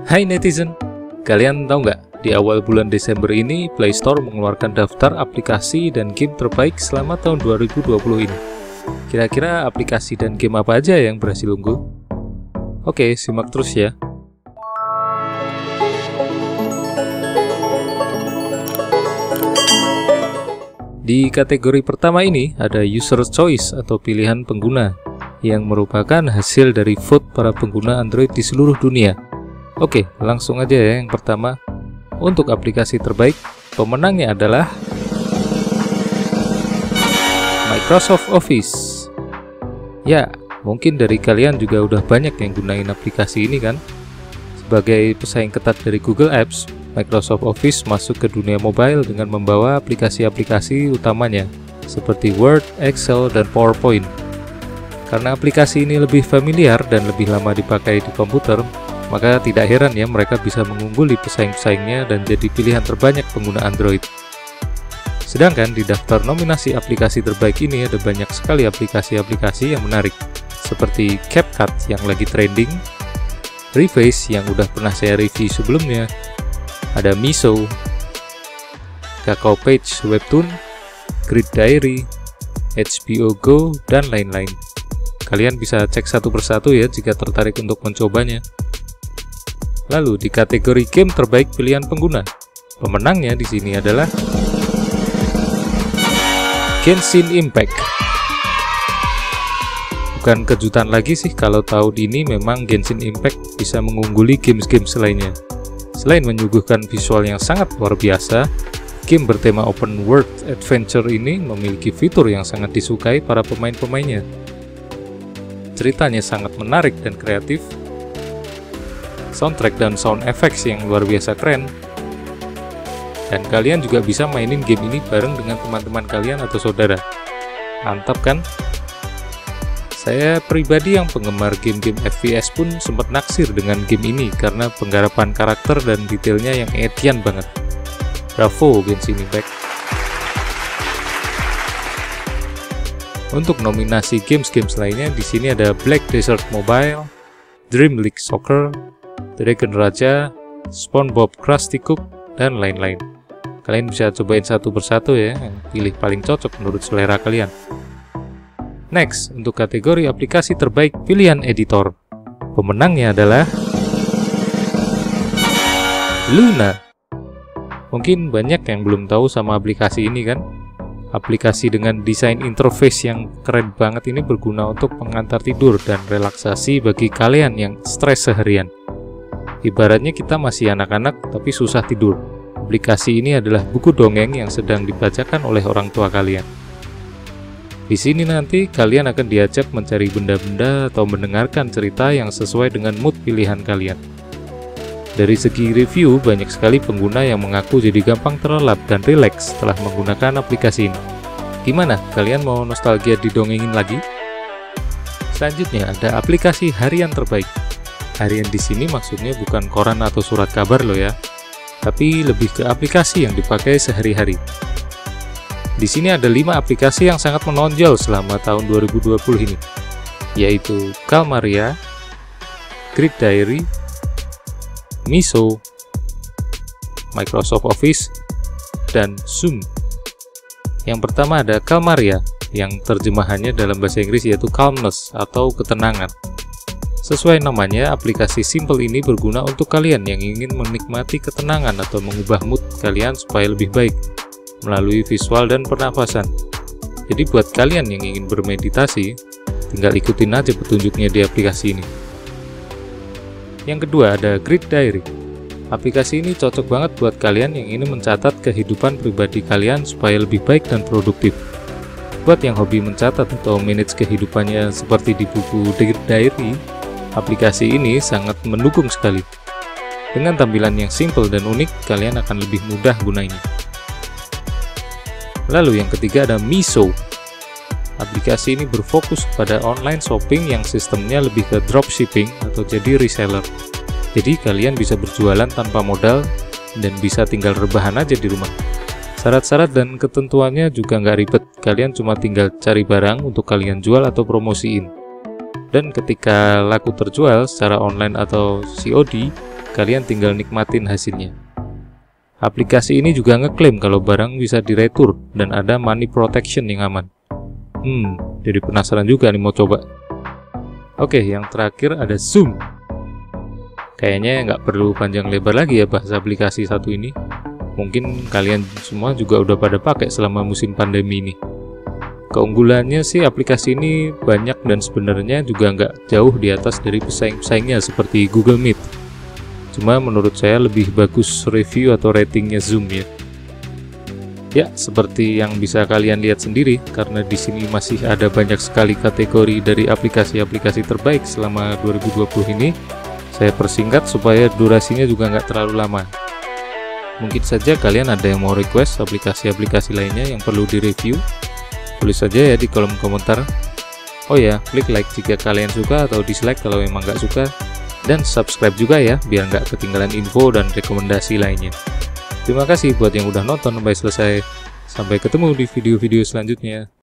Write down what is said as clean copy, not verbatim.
Hai netizen, kalian tahu nggak? Di awal bulan Desember ini, Play Store mengeluarkan daftar aplikasi dan game terbaik selama tahun 2020 ini. Kira-kira aplikasi dan game apa aja yang berhasil unggul? Oke, simak terus ya. Di kategori pertama ini ada User Choice atau pilihan pengguna, yang merupakan hasil dari vote para pengguna Android di seluruh dunia. Oke, langsung aja ya yang pertama. Untuk aplikasi terbaik, pemenangnya adalah Microsoft Office. Ya, mungkin dari kalian juga udah banyak yang gunain aplikasi ini kan? Sebagai pesaing ketat dari Google Apps, Microsoft Office masuk ke dunia mobile dengan membawa aplikasi-aplikasi utamanya, seperti Word, Excel, dan PowerPoint. Karena aplikasi ini lebih familiar dan lebih lama dipakai di komputer, maka tidak heran ya mereka bisa mengungguli pesaing-pesaingnya dan jadi pilihan terbanyak pengguna Android. Sedangkan di daftar nominasi aplikasi terbaik ini ada banyak sekali aplikasi-aplikasi yang menarik, seperti CapCut yang lagi trending, Reface yang udah pernah saya review sebelumnya, ada Miso, Kakao Page Webtoon, Grid Diary, HBO Go, dan lain-lain. Kalian bisa cek satu persatu ya jika tertarik untuk mencobanya. Lalu di kategori game terbaik pilihan pengguna, pemenangnya di sini adalah Genshin Impact. Bukan kejutan lagi sih kalau tahun ini memang Genshin Impact bisa mengungguli games-games lainnya. Selain menyuguhkan visual yang sangat luar biasa, game bertema open world adventure ini memiliki fitur yang sangat disukai para pemain-pemainnya. Ceritanya sangat menarik dan kreatif, soundtrack dan sound effects yang luar biasa keren, dan kalian juga bisa mainin game ini bareng dengan teman-teman kalian atau saudara. Mantap kan? Saya pribadi yang penggemar game-game FPS pun sempat naksir dengan game ini karena penggarapan karakter dan detailnya yang edian banget. Bravo Genshin Impact. Untuk nominasi games-games lainnya di sini ada Black Desert Mobile, Dream League Soccer, Dragon Raja, SpongeBob Krusty Cook, dan lain-lain. Kalian bisa cobain satu persatu ya, yang pilih paling cocok menurut selera kalian. Next, untuk kategori aplikasi terbaik pilihan editor, pemenangnya adalah Luna. Mungkin banyak yang belum tahu sama aplikasi ini kan? Aplikasi dengan desain interface yang keren banget ini berguna untuk pengantar tidur dan relaksasi bagi kalian yang stres seharian. Ibaratnya kita masih anak-anak tapi susah tidur. Aplikasi ini adalah buku dongeng yang sedang dibacakan oleh orang tua kalian. Di sini nanti kalian akan diajak mencari benda-benda atau mendengarkan cerita yang sesuai dengan mood pilihan kalian. Dari segi review, banyak sekali pengguna yang mengaku jadi gampang terlelap dan rileks setelah menggunakan aplikasi ini. Gimana? Kalian mau nostalgia didongengin lagi? Selanjutnya ada aplikasi harian terbaik. Harian di sini maksudnya bukan koran atau surat kabar loh ya, tapi lebih ke aplikasi yang dipakai sehari-hari. Di sini ada 5 aplikasi yang sangat menonjol selama tahun 2020 ini, yaitu Calmaria, Grid Diary, Miso, Microsoft Office, dan Zoom. Yang pertama ada Calmaria, yang terjemahannya dalam bahasa Inggris yaitu calmness atau ketenangan. Sesuai namanya, aplikasi simple ini berguna untuk kalian yang ingin menikmati ketenangan atau mengubah mood kalian supaya lebih baik melalui visual dan pernafasan. Jadi buat kalian yang ingin bermeditasi, tinggal ikutin aja petunjuknya di aplikasi ini. Yang kedua ada Grid Diary. Aplikasi ini cocok banget buat kalian yang ingin mencatat kehidupan pribadi kalian supaya lebih baik dan produktif. Buat yang hobi mencatat atau manage kehidupannya seperti di buku Grid Diary, aplikasi ini sangat mendukung sekali. Dengan tampilan yang simple dan unik, kalian akan lebih mudah gunainya. Lalu yang ketiga ada Miso. Aplikasi ini berfokus pada online shopping yang sistemnya lebih ke dropshipping atau jadi reseller. Jadi kalian bisa berjualan tanpa modal dan bisa tinggal rebahan aja di rumah. Syarat-syarat dan ketentuannya juga nggak ribet, kalian cuma tinggal cari barang untuk kalian jual atau promosiin. Dan ketika laku terjual secara online atau COD, kalian tinggal nikmatin hasilnya. Aplikasi ini juga ngeklaim kalau barang bisa diretur dan ada money protection yang aman. Jadi penasaran juga nih mau coba. Oke, yang terakhir ada Zoom. Kayaknya nggak perlu panjang lebar lagi ya bahas aplikasi satu ini. Mungkin kalian semua juga udah pada pakai selama musim pandemi ini. Keunggulannya sih aplikasi ini banyak dan sebenarnya juga nggak jauh di atas dari pesaing-pesaingnya seperti Google Meet. Cuma menurut saya lebih bagus review atau ratingnya Zoom ya. Ya, seperti yang bisa kalian lihat sendiri, karena di sini masih ada banyak sekali kategori dari aplikasi-aplikasi terbaik selama 2020 ini, saya persingkat supaya durasinya juga nggak terlalu lama. Mungkin saja kalian ada yang mau request aplikasi-aplikasi lainnya yang perlu direview. Tulis saja ya di kolom komentar. Oh ya, klik like jika kalian suka atau dislike kalau memang nggak suka. Dan subscribe juga ya, biar nggak ketinggalan info dan rekomendasi lainnya. Terima kasih buat yang udah nonton sampai selesai. Sampai ketemu di video-video selanjutnya.